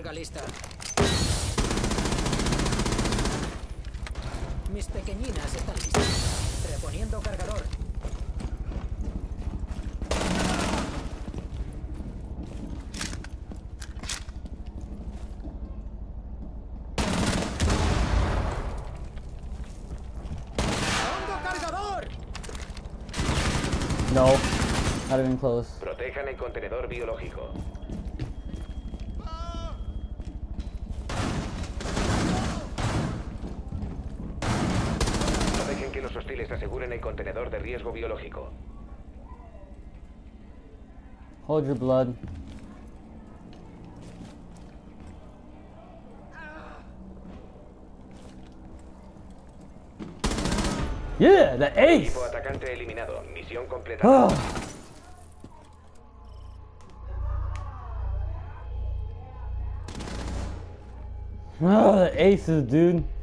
Carga lista. Mis pequeñinas están listas. Reponiendo cargador. ¡Pongo cargador! No, not even close. Protejan el contenedor biológico. No dejen que los hostiles aseguren el contenedor de riesgo biológico. Hold your blood. Yeah, the ace! Equipo atacante eliminado. Misión completada. Oh, the aces, dude.